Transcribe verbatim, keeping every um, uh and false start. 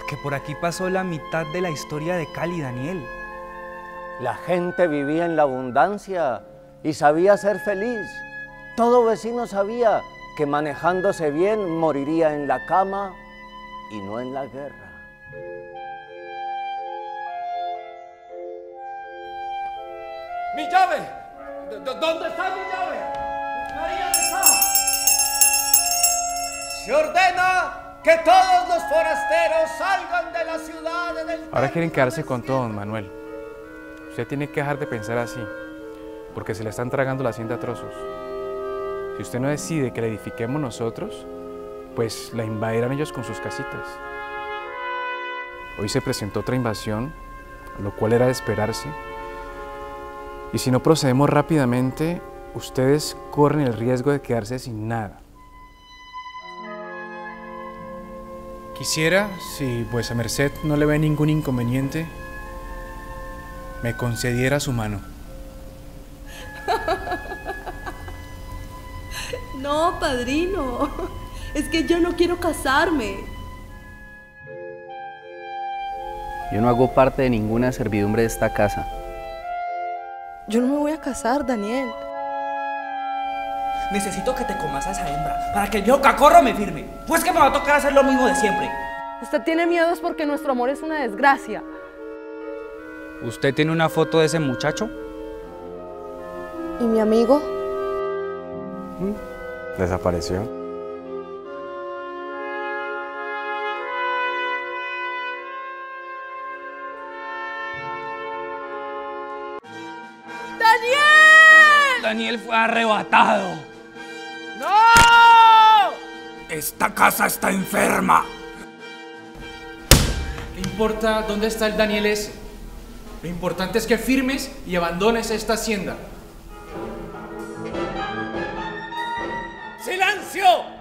que por aquí pasó la mitad de la historia de Cali, Daniel. La gente vivía en la abundancia y sabía ser feliz. Todo vecino sabía que manejándose bien moriría en la cama y no en la guerra. ¡Mi llave! ¿Dónde está mi llave? ¡María, ¿dónde está? Se ordena que todos los forasteros salgan de la ciudad del... Ahora quieren quedarse con todo, don Manuel. Usted tiene que dejar de pensar así, porque se le están tragando la hacienda a trozos. Si usted no decide que la edifiquemos nosotros, pues la invadirán ellos con sus casitas. Hoy se presentó otra invasión, lo cual era de esperarse. Y si no procedemos rápidamente, ustedes corren el riesgo de quedarse sin nada. Quisiera, si vuesa merced no le ve ningún inconveniente, me concediera su mano. No, padrino, es que yo no quiero casarme. Yo no hago parte de ninguna servidumbre de esta casa. Yo no me voy a casar, Daniel. Necesito que te comas a esa hembra para que el viejo cacorro me firme. Pues que me va a tocar hacer lo mismo de siempre. Usted tiene miedo es porque nuestro amor es una desgracia. ¿Usted tiene una foto de ese muchacho? ¿Y mi amigo? Desapareció. ¡Daniel! Daniel fue arrebatado. ¡No! Esta casa está enferma. ¿Qué importa dónde está el Daniel ese? Lo importante es que firmes y abandones esta hacienda. ¡Silencio!